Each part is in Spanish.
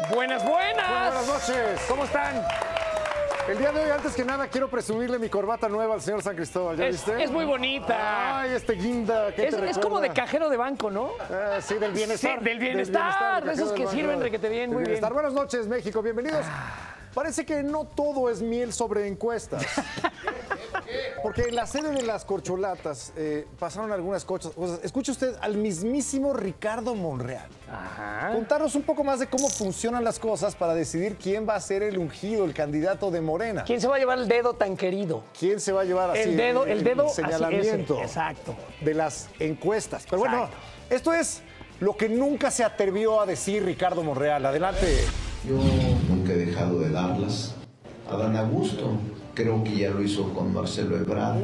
Buenas, Muy buenas. buenas noches. ¿Cómo están? El día de hoy, antes que nada, quiero presumirle mi corbata nueva al señor San Cristóbal. ¿Ya viste? Es muy bonita. Ay, este guinda. ¿Qué te Es como de recuerda? cajero de banco, ¿no? Sí, del bienestar. Sí, del bienestar, del de esos cajero que del sirven banco. requete bien, Del muy bien. bienestar. Buenas noches, México. Bienvenidos. Parece que no todo es miel sobre encuestas. Porque en la sede de las corcholatas pasaron algunas cosas. Escuche usted al mismísimo Ricardo Monreal Ajá. contarnos un poco más de cómo funcionan las cosas para decidir quién va a ser el ungido, el candidato de Morena. ¿Quién se va a llevar el dedo tan querido? ¿Quién se va a llevar así El dedo así, señalamiento ese, exacto. de las encuestas? Pero bueno, Exacto. esto es lo que nunca se atrevió a decir Ricardo Monreal. Adelante. Yo nunca he dejado de darlas. Adán Augusto, creo que ya lo hizo con Marcelo Ebrard.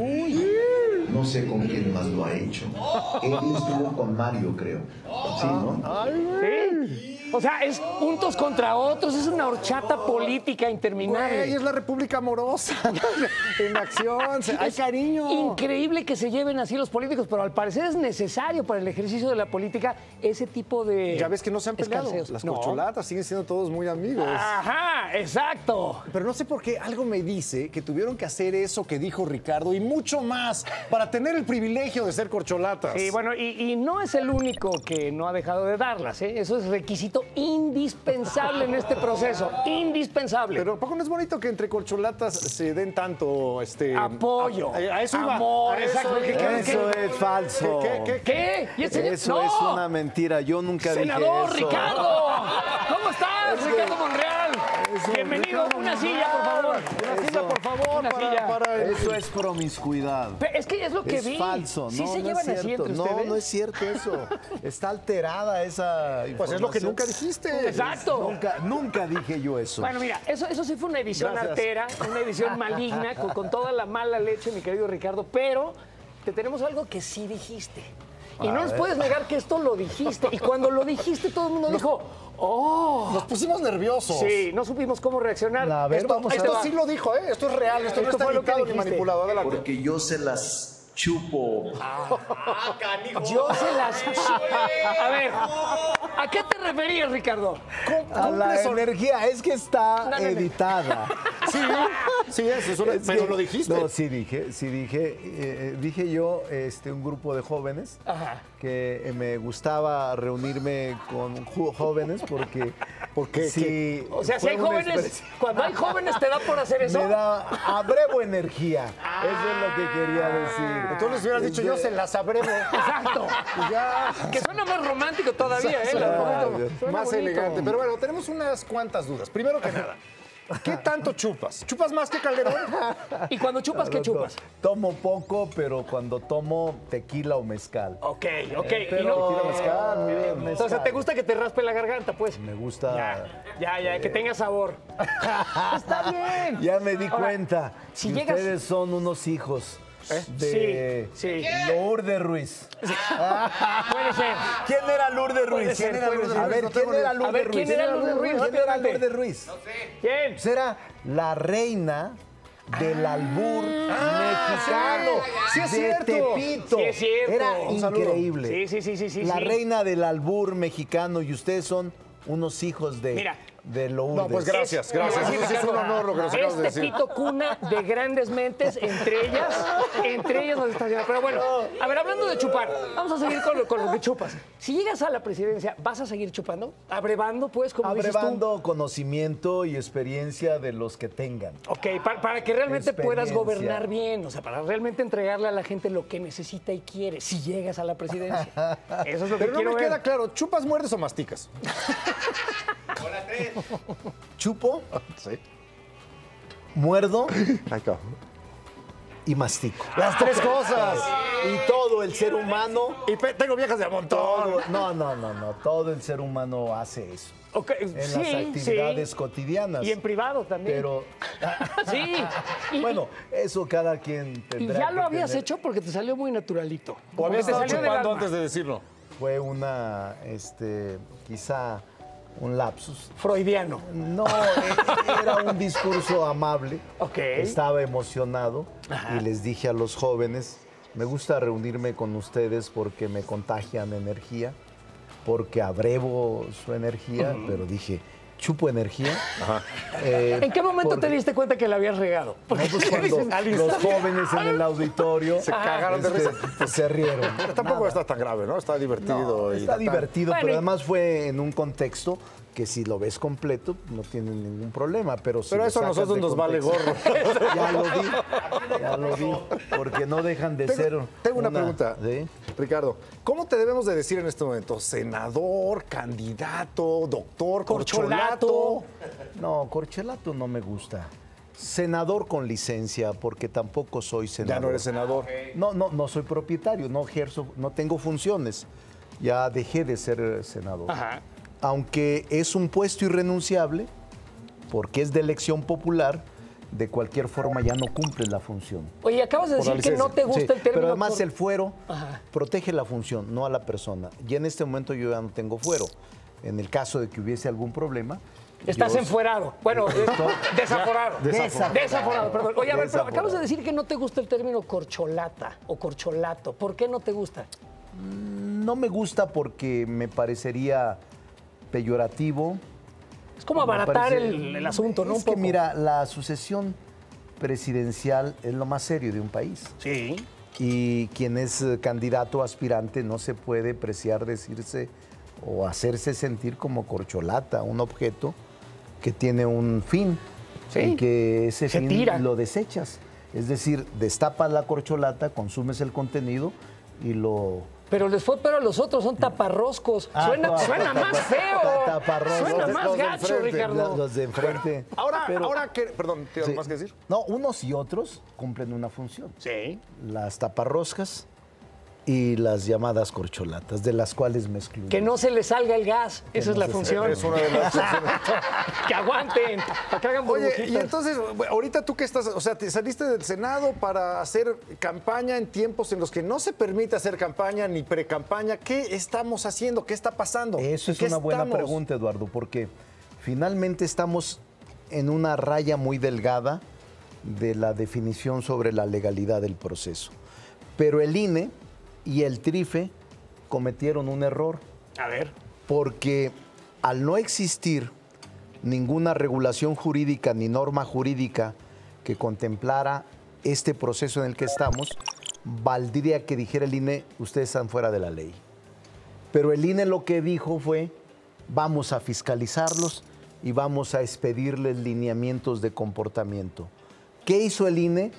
No sé con quién más lo ha hecho. Él estuvo con Mario, creo. Sí, ¿no? ¿Sí? O sea, es puntos contra otros, es una horchata política interminable. Güey, es la República Amorosa en acción. Hay cariño. Increíble que se lleven así los políticos, pero al parecer es necesario para el ejercicio de la política ese tipo de. Ya ves que no se han peleado. escarceos. Las No. corcholatas siguen siendo todos muy amigos. Ajá, exacto. Pero no sé por qué algo me dice que tuvieron que hacer eso que dijo Ricardo y mucho más para tener el privilegio de ser corcholatas. Sí, bueno, y no es el único que no ha dejado de darlas, ¿eh? Eso es requisito indispensable en este proceso, indispensable. Pero ¿a poco no es bonito que entre corcholatas se den tanto Apoyo, a eso iba. amor, A eso exacto. iba. Eso es falso. ¿Qué? ¿Y ese señor? Eso ¡No! es una mentira. Yo nunca ¡Senador dije eso. Ricardo! ¿Cómo estás, Ricardo Monreal? eso, Bienvenido, Ricardo una silla, por favor. Una silla, por favor, Una silla. para el- Eso es promiscuidad. Es que es lo que Es vi. falso, ¿Sí no, se no llevan es así cierto. entre No, ustedes? no es cierto eso. Está alterada esa información. Pues es lo que nunca dijiste. Exacto. Nunca dije yo eso. Bueno, mira, eso sí fue una edición Gracias. artera, una edición maligna, con toda la mala leche, mi querido Ricardo, pero te tenemos algo que sí dijiste. Y no nos puedes negar que esto lo dijiste. Y cuando lo dijiste, todo el mundo dijo, ¡oh! Nos pusimos nerviosos. Sí, no supimos cómo reaccionar. A ver, vamos a Esto ver. sí lo dijo, ¿eh? Esto es real, esto no Esto está fue lo que editado ni dijiste. manipulado. Adelante. Porque yo se las chupo. Yo se las... A ver, ¿a qué te referías, Ricardo? A la Cumple son- energía, es que está No. editada. Sí, eso, Es pero que- lo dijiste. No, sí dije. Dije yo, un grupo de jóvenes Ajá. que me gustaba reunirme con jóvenes porque si O sea, si hay fue una jóvenes, expresión- cuando hay jóvenes, ¿te da por hacer eso? me da abrevo energía. Eso es lo que quería decir. Tú les hubieras dicho, yo se las abrevo. Exacto. Y ya. Que suena más romántico todavía, ¿eh? Suena La- bonito, suena más bonito. elegante. Pero bueno, tenemos unas cuantas dudas. Primero que nada, ¿qué tanto chupas? ¿Chupas más que Calderón? ¿Y cuando chupas, qué chupas? Tomo poco, pero cuando tomo tequila o mezcal. Ok. Y Pero no- tequila, mezcal, miren, O sea, ¿te gusta que te raspe la garganta, pues? Me gusta. Ya, que tenga sabor. Está bien. Ya me di Ahora, cuenta. si que llegas- ustedes son unos hijos de Sí. Lourdes Ruiz. Puede ser. ¿Quién era Lourdes Puede Ruiz? ser, ¿Quién era puede Lourdes ser. Ruiz? A ver, No ¿quién tengo era ni- Lourdes A ver, Ruiz? ¿quién era Lourdes Ruiz? ¿Quién era Rápidamente. Lourdes Ruiz? ¿Quién? Pues era la reina del albur mexicano. sí es de cierto. Tepito. Sí es cierto. Era Un saludo. increíble. Sí. La reina del albur mexicano y ustedes son unos hijos Mira. de Lourdes. No, pues gracias. Te voy a decir, Eso sí es un Ricardo, honor lo que nos acabas de es decir. Tepito cuna de grandes mentes, entre ellas nos está haciendo. Pero bueno, a ver, hablando de chupar, vamos a seguir con lo que chupas. Si llegas a la presidencia, ¿vas a seguir chupando? ¿Abrevando, pues, como dices tú? Abrevando conocimiento y experiencia de los que tengan. Ok, para que realmente puedas Experiencia. gobernar bien, o sea, para realmente entregarle a la gente lo que necesita y quiere, si llegas a la presidencia. Eso es lo que Pero no quiero me ver. queda claro, ¿chupas, muerdes o masticas? Chupo, Sí. muerdo y mastico. Las tres cosas. Y todo el ser humano. Y tengo viejas de a montón. No. Todo el ser humano hace eso. Ok, En sí, las actividades sí. cotidianas. Y en privado también. Pero, Sí. Y- bueno, eso cada quien Y tendrá ya que lo habías tener. hecho porque te salió muy naturalito. O habías Porque te estado salió del chupando alma. antes de decirlo. Fue una, quizá un lapsus. Freudiano. No, era un discurso amable. Ok. Estaba emocionado y les dije a los jóvenes, me gusta reunirme con ustedes porque me contagian energía, porque abrevo su energía, pero dije, chupo energía. ¿En qué momento te diste cuenta que la habías regado? Porque No, pues cuando los jóvenes en el auditorio Se cagaron de risa. pues, se rieron. Pero tampoco está tan grave, ¿no? Está divertido. No, y está tal. divertido, Bueno, pero y- además fue en un contexto que si lo ves completo no tiene ningún problema. Pero, si Pero lo eso a sacas nosotros de nos vale contexto- gorro. Ya lo vi, porque no dejan de ser. Tengo una pregunta, ¿sí? Ricardo. ¿Cómo te debemos de decir en este momento? ¿Senador, candidato, doctor, corcholato? No, corcholato no me gusta. Senador con licencia, porque tampoco soy senador. Ya no eres senador. No soy propietario, no ejerzo, no tengo funciones. Ya dejé de ser senador. Ajá. Aunque es un puesto irrenunciable, porque es de elección popular, de cualquier forma ya no cumple la función. Oye, acabas de Por la decir que no licencia. te gusta Sí, el término. pero además cor- el fuero Ajá. protege la función, no a la persona. Y en este momento yo ya no tengo fuero. En el caso de que hubiese algún problema... Estás yo- enfuerado. Bueno, desaforado. Desaforado. Desaforado, perdón. Oye, a ver, pero Desaforado. acabas de decir que no te gusta el término corcholata o corcholato. ¿Por qué no te gusta? No me gusta porque me parecería peyorativo. Es como Me abaratar parece- el asunto, ¿no? Es Un que poco. mira, la sucesión presidencial es lo más serio de un país. Sí. Y quien es candidato o aspirante no se puede preciar decirse o hacerse sentir como corcholata, un objeto que tiene un fin Sí. y que ese Se fin tira. lo desechas. Es decir, destapas la corcholata, consumes el contenido y lo... Pero les fue pero a los otros, son taparroscos. Suena más feo. Taparroscos. Suena Los más de gacho, enfrente, Ricardo. Los de enfrente. Ahora que... Perdón, ¿tienes Sí. algo más que decir? No, unos y otros cumplen una función. Sí. Las taparroscas y las llamadas corcholatas, de las cuales me excluyo. Que no se les salga el gas. Esa es no la se función. Es una de las Que aguanten. Para que hagan Oye, burbujitas. y entonces, ahorita tú que estás, o sea, te saliste del Senado para hacer campaña en tiempos en los que no se permite hacer campaña ni pre-campaña. ¿Qué estamos haciendo? ¿Qué está pasando? Eso ¿En es qué una buena estamos? pregunta, Eduardo, porque finalmente estamos en una raya muy delgada de la definición sobre la legalidad del proceso. Pero el INE y el TRIFE cometieron un error, A ver. porque al no existir ninguna regulación jurídica ni norma jurídica que contemplara este proceso en el que estamos, valdría que dijera el INE, ustedes están fuera de la ley. Pero el INE lo que dijo fue, vamos a fiscalizarlos y vamos a expedirles lineamientos de comportamiento. ¿Qué hizo el INE?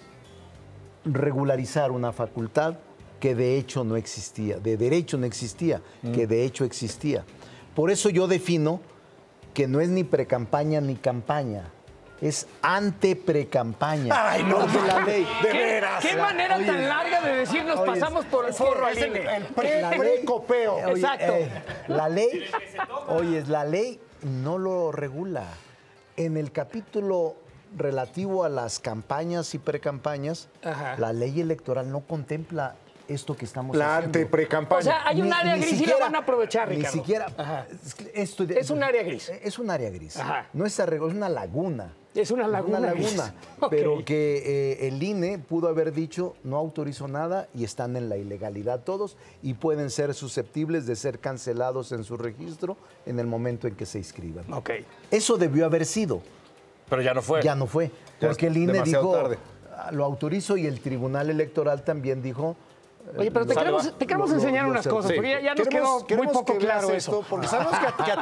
Regularizar una facultad que de hecho no existía, de derecho no existía, que de hecho existía. Por eso yo defino que no es ni precampaña ni campaña, es ante-precampaña. Ay, no, Porque la ley. de veras. ¿Qué manera tan larga de decir nos oye, pasamos por el forro al INE? La ley- Pre-copeo. Oye, Exacto. La ley, oye, la ley no lo regula. En el capítulo relativo a las campañas y precampañas, Ajá. la ley electoral no contempla esto que estamos La haciendo. ante-pre-campaña. O sea, hay un Ni- área ni gris y la siquiera- van a aprovechar, Ni Ricardo. siquiera. Ajá. Esto Es un área gris. Es un área gris. Ajá. No es arreglo, es una laguna. Es una laguna gris. Ok. Pero que el INE pudo haber dicho no autorizó nada y están en la ilegalidad todos y pueden ser susceptibles de ser cancelados en su registro en el momento en que se inscriban. Ok. Eso debió haber sido. Pero ya no fue. Ya no fue. Ya Porque es el INE demasiado dijo, tarde. lo autorizo y el Tribunal Electoral también dijo, Oye, pero te Sale, queremos, va. te queremos Lo- enseñar lo- unas sí. cosas, porque ya nos quedó muy Queremos poco que claro veas eso. esto, porque sabemos que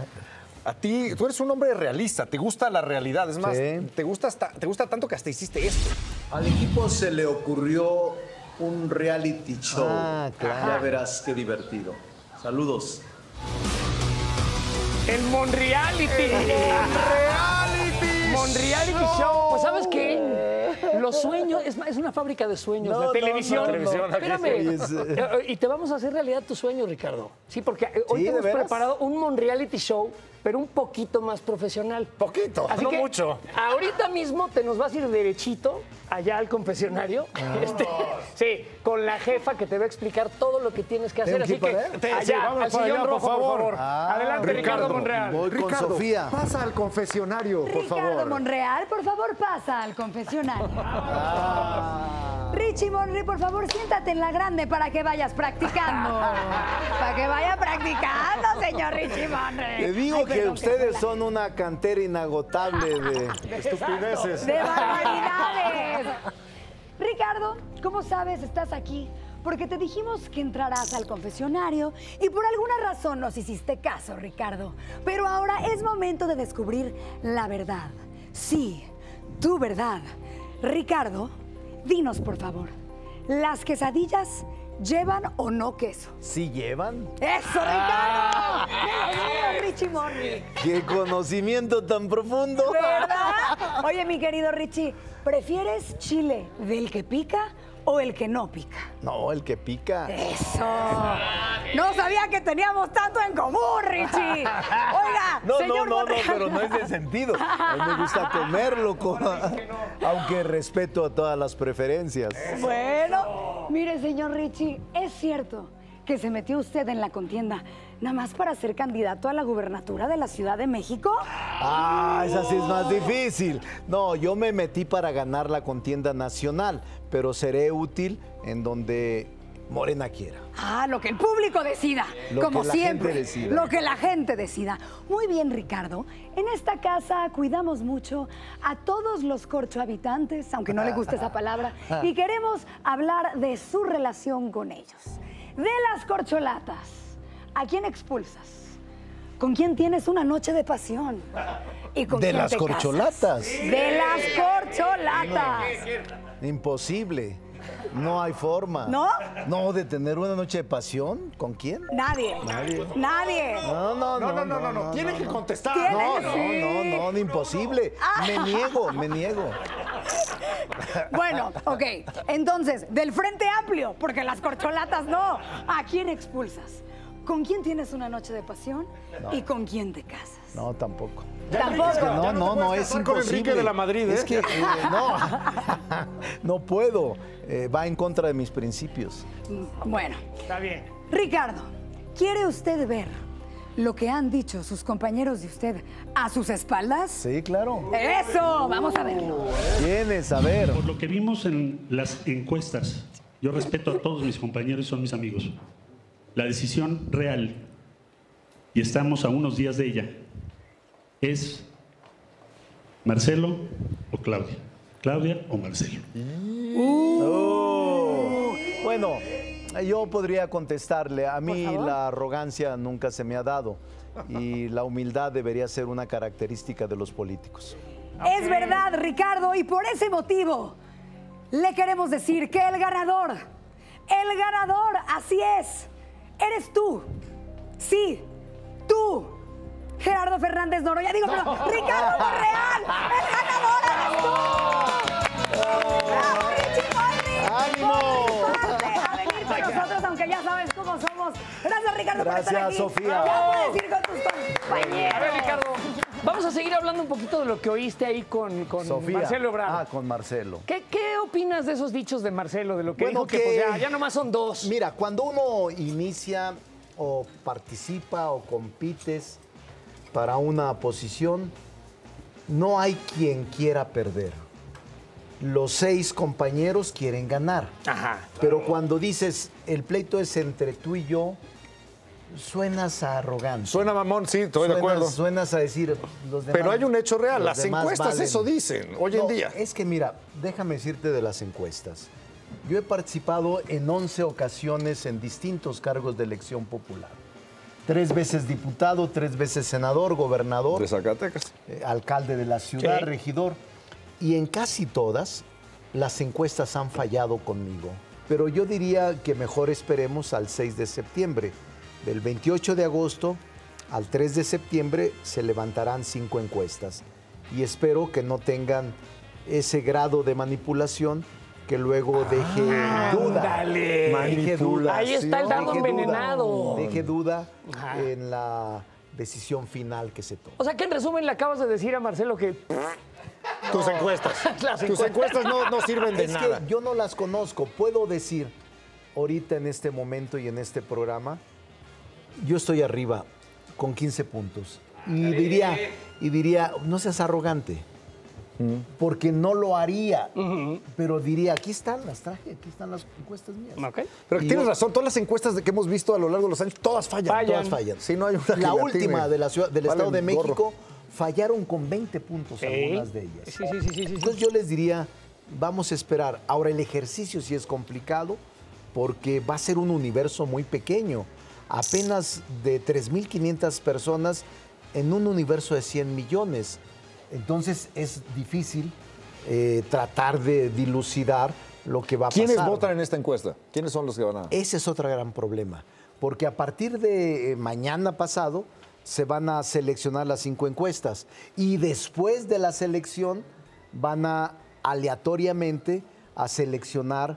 a ti, tú eres un hombre realista, te gusta la realidad. Es más, Sí. te gusta tanto que hasta hiciste esto. Al equipo se le ocurrió un reality show. Ah, claro. Ya verás qué divertido. Saludos. El Monreality. Monreality Show. Pues, ¿sabes qué? Los sueños, es una fábrica de sueños, la televisión. Espérame. Oye, es- Y te vamos a hacer realidad tu sueño, Ricardo. Sí, porque hoy Sí, te ¿de hemos veras? preparado un Monreality Show, pero un poquito más profesional. Poquito, Así no que mucho. Ahorita mismo te nos vas a ir derechito allá al confesionario. Sí, con la jefa que te va a explicar todo lo que tienes que hacer. ¿Tengo que Así ir que para allá? allá, Sí, vámonos al para sillón allá, por rojo, por favor. favor. Adelante, Ricardo Monreal. voy con Ricardo, Sofía. pasa al confesionario, por Ricardo favor. Monreal, por favor, pasa al confesionario. Richie Monry, por favor, siéntate en la grande para que vayas practicando. Para que vaya practicando, señor Richie Monry. Te digo Ay, que perdón, ustedes son una cantera inagotable de Estupideces. de barbaridades. Ricardo, ¿cómo sabes estás aquí? Porque te dijimos que entrarás al confesionario y por alguna razón nos hiciste caso, Ricardo. Pero ahora es momento de descubrir la verdad. Sí, tu verdad. Ricardo, dinos por favor, ¿las quesadillas llevan o no queso? ¿Sí llevan? ¡Eso, Ricardo! ¡Bienvenido, Richie Monry! ¡Qué conocimiento tan profundo! ¿Verdad? Oye, mi querido Richie, ¿prefieres chile del que pica o el que no pica? No, el que pica. ¡Eso! No sabía que teníamos tanto en común, Richie. Oiga, No, señor no, Monreal. pero no es de sentido. A mí me gusta comerlo, aunque respeto a todas las preferencias. Bueno, mire, señor Richie, es cierto que se metió usted en la contienda nada más para ser candidato a la gubernatura de la Ciudad de México. Ah, esa sí es más difícil. No, yo me metí para ganar la contienda nacional, pero seré útil en donde Morena quiera. Ah, lo que el público decida, Lo como que la siempre. gente decida. Lo que la gente decida. Muy bien, Ricardo. En esta casa cuidamos mucho a todos los corchohabitantes, aunque no le guste esa palabra, y queremos hablar de su relación con ellos. De las corcholatas, ¿a quién expulsas? ¿Con quién tienes una noche de pasión? ¿Y con ¿De quién las te casas? corcholatas? De las corcholatas. Imposible. No hay forma. ¿No? No, de tener una noche de pasión. ¿Con quién? Nadie. Nadie. No. Tiene que contestar. No, imposible. Me niego. Bueno, ok. Entonces, del Frente Amplio, porque las corcholatas no. ¿A quién expulsas? ¿Con quién tienes una noche de pasión? ¿Y con quién te casas? No, tampoco. Tampoco. Es que no, es casar con imposible. Enrique de la Madrid, ¿eh? Es que no puedo. Va en contra de mis principios. Bueno, Está bien. Ricardo, ¿quiere usted ver lo que han dicho sus compañeros de usted a sus espaldas? Sí, claro. ¡Eso! Vamos a verlo. ¿Quiénes? A ver. Por lo que vimos en las encuestas, yo respeto a todos mis compañeros y son mis amigos. La decisión real, y estamos a unos días de ella, es Marcelo o Claudia. Claudia o Marcelo. Bueno, yo podría contestarle. A mí favor. la arrogancia nunca se me ha dado y la humildad debería ser una característica de los políticos. Es verdad, Ricardo, y por ese motivo le queremos decir que el ganador, así es, eres tú. Sí, tú, Gerardo Fernández Noroña. Digo, pero Ricardo Monreal, el ganador eres tú. ¡Bravo, Richie Monry! ¡Ánimo! Por rifarte a venir con nosotros, aunque ya sabes cómo somos. Gracias, Ricardo, por estar Gracias, aquí. Sofía. Ya puedes ir con tus compañeros. A ver, Ricardo, vamos a seguir hablando un poquito de lo que oíste ahí con Sofía. Marcelo Ebrard. Ah, con Marcelo. ¿Qué opinas de esos dichos de Marcelo? De lo que Bueno, dijo que pues, ya nomás son dos. Mira, cuando uno inicia o participa o compites para una posición, no hay quien quiera perder. Los 6 compañeros quieren ganar. Ajá. Pero cuando dices el pleito es entre tú y yo, suenas a arrogante. Suena mamón, sí, estoy de acuerdo. Suenas a decir los demás. Pero hay un hecho real, los las demás encuestas valen. eso dicen, hoy en No, día. Es que mira, déjame decirte de las encuestas. Yo he participado en 11 ocasiones en distintos cargos de elección popular. 3 veces diputado, 3 veces senador, gobernador, De Zacatecas. alcalde de la ciudad, Sí. regidor. Y en casi todas las encuestas han fallado conmigo. Pero yo diría que mejor esperemos al 6 de septiembre. Del 28 de agosto al 3 de septiembre se levantarán 5 encuestas. Y espero que no tengan ese grado de manipulación que luego deje duda. ándale. Deje duda. Ahí está el dardo Deje duda. envenenado. Deje duda Ajá. en la decisión final que se tome. O sea que en resumen le acabas de decir a Marcelo que Tus encuestas. Las Tus encuestas. encuestas no sirven de Es nada. que yo no las conozco. Puedo decir ahorita en este momento y en este programa, yo estoy arriba con 15 puntos. Y diría, no seas arrogante. porque no lo haría, pero diría, aquí están las encuestas mías. Ok. Pero Y tienes yo- razón, todas las encuestas que hemos visto a lo largo de los años, todas fallan. Todas fallan. Sí, no hay una que La le última atine. de la ciudad, del Valen Estado de gorro. México fallaron con 20 puntos Sí. algunas de ellas. Sí. Entonces yo les diría, vamos a esperar. Ahora el ejercicio sí es complicado porque va a ser un universo muy pequeño. Apenas de 3.500 personas en un universo de 100 millones. Entonces es difícil tratar de dilucidar lo que va a pasar. ¿Quiénes votan en esta encuesta? ¿Quiénes son los que van a...? Ese es otro gran problema, porque a partir de mañana pasado se van a seleccionar las 5 encuestas y después de la selección van a aleatoriamente a seleccionar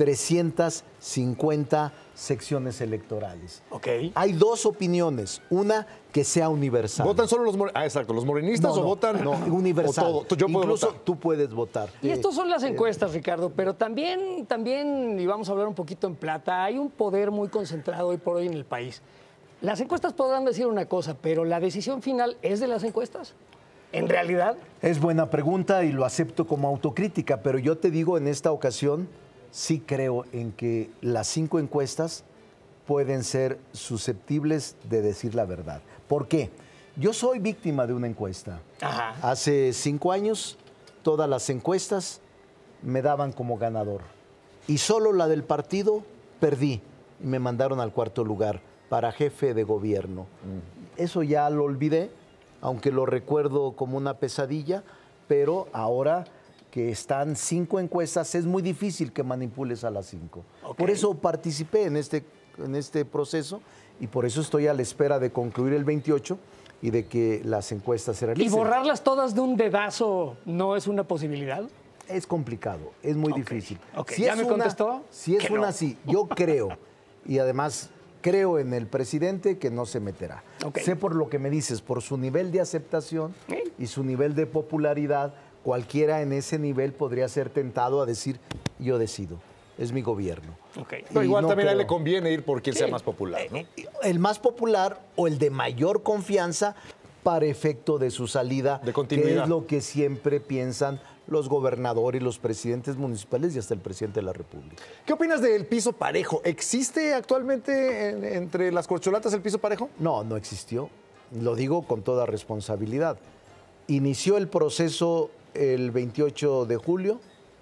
350 secciones electorales. Ok. Hay dos opiniones, una que sea universal. ¿Votan solo los morenistas o votan...? No, universal. o todo? Yo puedo Incluso votar. tú puedes votar. Y estas son las encuestas, Ricardo, pero también, y vamos a hablar un poquito en plata, hay un poder muy concentrado hoy por hoy en el país. Las encuestas podrán decir una cosa, pero la decisión final es de las encuestas. ¿En realidad? Es buena pregunta y lo acepto como autocrítica, pero yo te digo en esta ocasión, sí creo en que las 5 encuestas pueden ser susceptibles de decir la verdad. ¿Por qué? Yo soy víctima de una encuesta. Ajá. Hace 5 años, todas las encuestas me daban como ganador. Y solo la del partido perdí y me mandaron al 4º lugar para jefe de gobierno. Eso ya lo olvidé, aunque lo recuerdo como una pesadilla, pero ahora que están 5 encuestas, es muy difícil que manipules a las 5. Ok. Por eso participé en este proceso y por eso estoy a la espera de concluir el 28 y de que las encuestas se ¿Y realicen. borrarlas todas de un dedazo no es una posibilidad? Es complicado, es muy difícil. ok. ¿Ya me contestó? Si es Que no. una sí, yo creo, y además creo en el presidente que no se meterá. Ok. Sé por lo que me dices, por su nivel de aceptación y su nivel de popularidad, cualquiera en ese nivel podría ser tentado a decir, yo decido, es mi gobierno. Ok. Pero Y igual no también a él creo. le conviene ir por quien sea más popular, ¿no? El más popular o el de mayor confianza para efecto de su salida, De continuidad. que es lo que siempre piensan los gobernadores y los presidentes municipales y hasta el presidente de la República. ¿Qué opinas del piso parejo? ¿Existe actualmente entre las corcholatas el piso parejo? No, no existió. Lo digo con toda responsabilidad. Inició el proceso el 28 de julio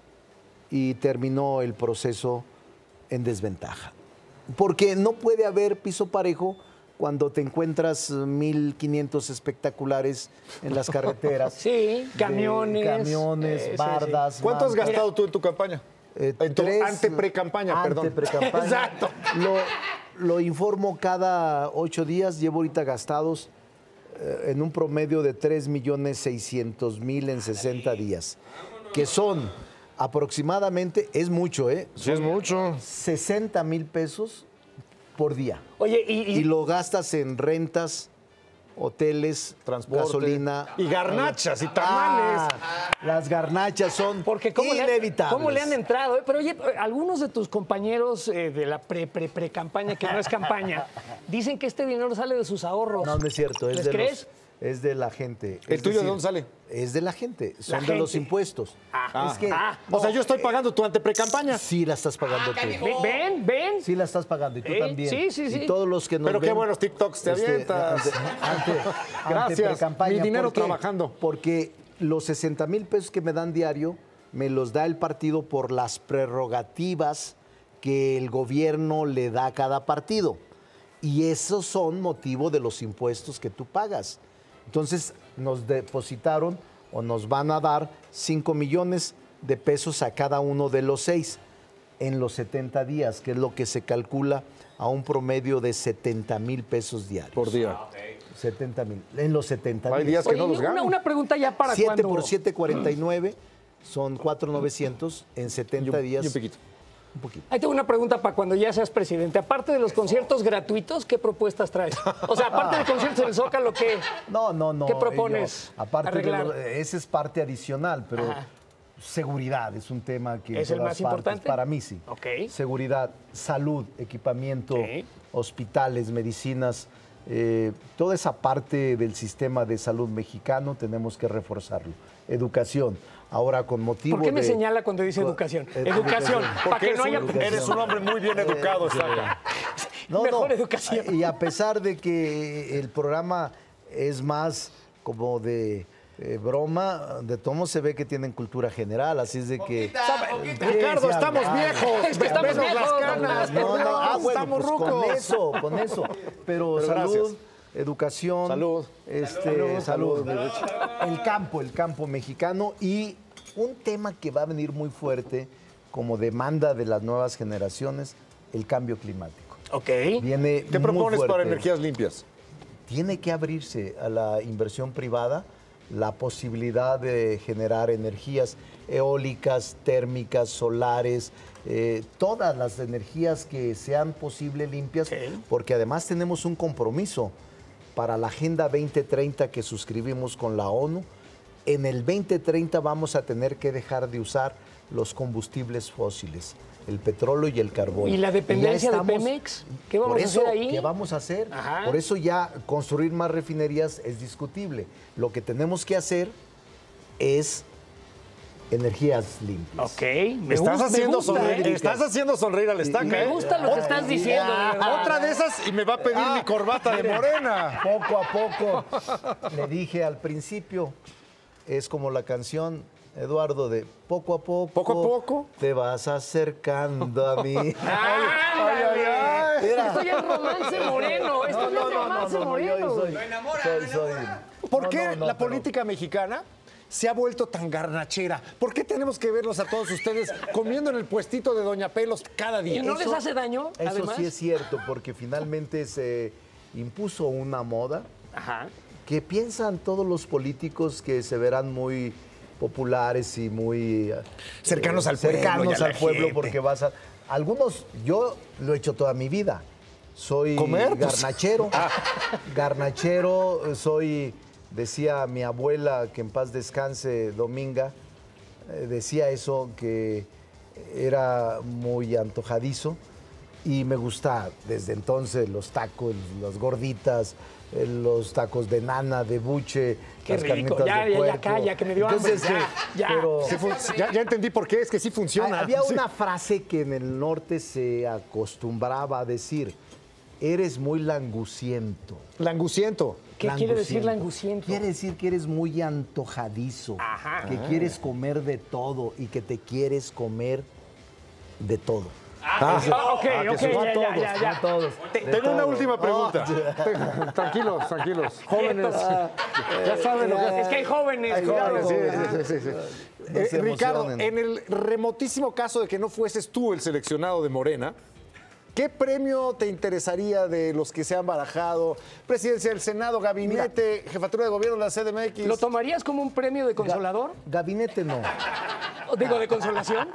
y terminó el proceso en desventaja. Porque no puede haber piso parejo cuando te encuentras 1.500 espectaculares en las carreteras. Sí, camiones. Camiones, Sí, sí. bardas. ¿Cuánto has bancas. gastado tú en tu campaña? En tu ante-precampaña, perdón. Ante-precampaña. Exacto. Lo informo cada 8 días. Llevo ahorita gastados en un promedio de 3.600.000 en 60 días. Que son aproximadamente, es mucho, ¿eh? Sí, es mucho. 60,000 pesos por día. Oye, Y lo gastas en rentas, hoteles, Transporte. gasolina. Y garnachas y tamales. Las garnachas son porque inevitables. ¿cómo le han entrado? Pero oye, algunos de tus compañeros de la pre-campaña, que no es campaña, dicen que este dinero sale de sus ahorros. No, no es cierto. ¿Les crees? Es de la gente. ¿El Es tuyo de decir, dónde sale? Es de la gente. Son gente. de los impuestos. Es que O sea, yo estoy pagando tu ante-precampaña. sí la estás pagando tú. ¿Ven? Sí la estás pagando y tú también. sí. Y todos los que nos Pero qué ven, buenos TikToks te avientas. Gracias, precampaña. mi dinero ¿Por qué? trabajando. Porque los 60,000 pesos que me dan diario me los da el partido por las prerrogativas que el gobierno le da a cada partido. Y esos son motivo de los impuestos que tú pagas. Entonces nos depositaron o nos van a dar 5 millones de pesos a cada uno de los 6 en los 70 días, que es lo que se calcula a un promedio de 70,000 pesos diarios. Por día. 70,000. En los 70 Hay días. días que Oye, no los gano. una pregunta ya para 7 cuando... por 7, 49. Son 4,900 en 70 días. Y un piquito. Un poquito. Ahí tengo una pregunta para cuando ya seas presidente. Aparte de los conciertos gratuitos, ¿qué propuestas traes? O sea, aparte de conciertos en el Zócalo, ¿qué? No. ¿Qué propones Aparte arreglar? ese es parte adicional, pero Ajá. seguridad es un tema que ¿Es en el todas más partes, importante? para mí sí. Ok. Seguridad, salud, equipamiento, Sí. hospitales, medicinas, Toda esa parte del sistema de salud mexicano tenemos que reforzarlo. Educación. Ahora con motivo ¿Por qué me de- señala cuando dice educación? Educación, para que no haya... Eres un hombre muy bien educado, Saca. Mejor educación. Y a pesar de que el programa es más como de broma, de tomo se ve que tienen cultura general, así es de que... Ricardo, estamos viejos. Es que estamos Venos las viejos, canas. No, bueno, estamos pues rucos. con eso. Pero Pero salud, gracias. educación, Salud. salud. El campo mexicano y un tema que va a venir muy fuerte como demanda de las nuevas generaciones, el cambio climático. Ok. Viene ¿Qué muy propones para fuerte. energías limpias? Tiene que abrirse a la inversión privada la posibilidad de generar energías eólicas, térmicas, solares, todas las energías que sean posible limpias, porque además tenemos un compromiso para la Agenda 2030 que suscribimos con la ONU. En el 2030 vamos a tener que dejar de usar los combustibles fósiles, el petróleo y el carbón. ¿Y la dependencia de Pemex? ¿Qué vamos Por a eso, hacer ahí? ¿qué vamos a hacer? Ajá. Por eso ya construir más refinerías es discutible. Lo que tenemos que hacer es energías limpias. Ok. Me Estás gusta, haciendo me gusta, sonreír, ¿eh? estás haciendo sonreír al estaca. Me gusta lo que estás diciendo, de verdad. Otra de esas y me va a pedir mi corbata de morena. Poco a poco, le dije al principio, es como la canción, Eduardo, de poco a poco. ¿Poco a poco? Te vas acercando a mí. ¡Ándale! Mira. Esto ya es romance moreno. Esto ya es romance moreno. ¿Por qué la política mexicana se ha vuelto tan garnachera? ¿Por qué tenemos que verlos a todos ustedes comiendo en el puestito de Doña Pelos cada día? ¿Y no les hace daño, Eso además? sí es cierto, porque finalmente se impuso una moda Ajá. que piensan todos los políticos que se verán muy populares y muy Cercanos al pueblo y cercanos a la al pueblo, gente. porque vas a algunos, yo lo he hecho toda mi vida, soy ¿Comer? Pues, garnachero, garnachero, soy, decía mi abuela, que en paz descanse, Dominga, decía eso, que era muy antojadizo y me gusta desde entonces los tacos, las gorditas, los tacos de nana, de buche, Qué las rico. carnitas Ya, de ya, puerco. calla, que me dio hambre. Entonces, Ya. pero Ya entendí por qué, es que sí funciona. había Sí. una frase que en el norte se acostumbraba a decir, eres muy languciento. Languciento. ¿Qué quiere decir languciento? Quiere decir que eres muy antojadizo, que quieres comer de todo y que te quieres comer de todo. Ok, ya. No todos. Tengo una última pregunta. Tranquilos, jóvenes. Ya saben lo que es. Es que hay jóvenes. Hay cuidado. jóvenes, sí. No se Ricardo, emocionen. en el remotísimo caso de que no fueses tú el seleccionado de Morena, ¿qué premio te interesaría de los que se han barajado? Presidencia del Senado, gabinete, jefatura de gobierno de la CDMX. ¿Lo tomarías como un premio de consolador? Gabinete no. ¿O digo, de consolación?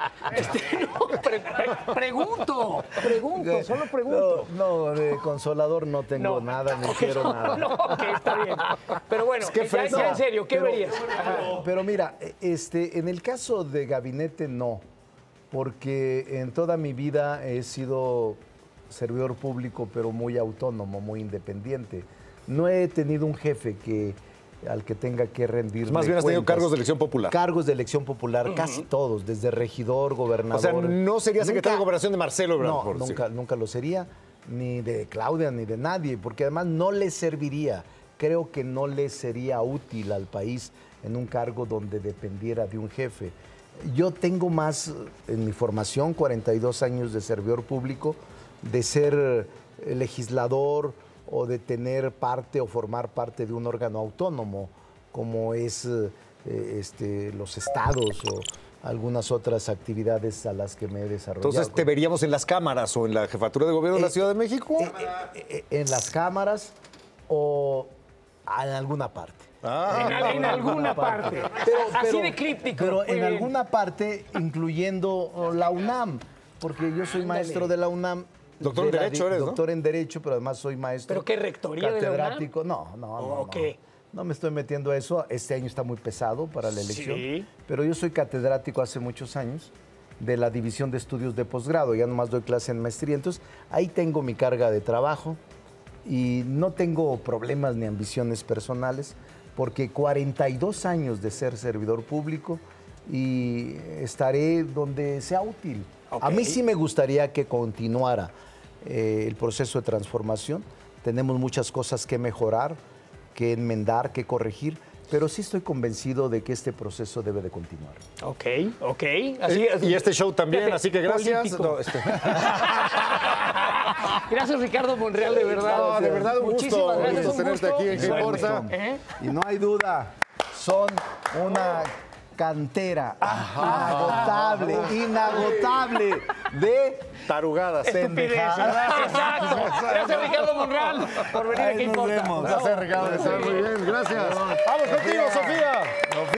Pregunto, solo pregunto. No, de consolador no tengo nada, ni Ok, quiero nada. No, ok, está bien. Pero bueno, que ya en serio, ¿qué verías? Pero mira, en el caso de gabinete no, porque en toda mi vida he sido servidor público, pero muy autónomo, muy independiente. No he tenido un jefe al que tenga que rendir. Más bien has tenido cargos de elección popular. Cargos de elección popular, casi todos, desde regidor, O gobernador. sea, no sería secretario de Nunca- gobernación de Marcelo Ebrard. No, por decir. nunca lo sería, ni de Claudia, ni de nadie, porque además no le serviría, creo que no le sería útil al país en un cargo donde dependiera de un jefe. Yo tengo más, en mi formación, 42 años de servidor público, de ser legislador o de tener parte o formar parte de un órgano autónomo, como es los estados o algunas otras actividades a las que me he desarrollado. Entonces, ¿te veríamos en las cámaras o en la jefatura de gobierno de la Ciudad de México? En las cámaras o en alguna parte. En alguna parte. Así de críptico. Pero Muy en bien. alguna parte, incluyendo la UNAM, porque yo soy maestro de la UNAM. Doctor en Derecho eres, ¿no? Doctor en Derecho, pero además soy maestro. ¿Pero qué, rectoría de la UNAM? catedrático. No. Ok. No me estoy metiendo a eso. Este año está muy pesado para la elección. Sí. Pero yo soy catedrático hace muchos años de la División de Estudios de Posgrado. Ya nomás doy clase en maestría. Entonces, ahí tengo mi carga de trabajo. y no tengo problemas ni ambiciones personales, porque 42 años de ser servidor público y estaré donde sea útil. A mí sí me gustaría que continuara el proceso de transformación. Tenemos muchas cosas que mejorar, que enmendar, que corregir, pero sí estoy convencido de que este proceso debe de continuar. Ok. Así, Y este show también, fíjate, así que gracias. político. Gracias, Ricardo Monreal, de verdad. No, de verdad, un Muchísimas gusto gracias, un tenerte gusto. aquí en ¿Qué importa? Y no hay duda, son una cantera inagotable de Tarugadas. Estupideces. Exacto. Gracias, Ricardo Monreal, por venir a ¿Qué importa? Gracias, Ricardo. Está muy bien. Gracias. Vamos contigo, Sofía.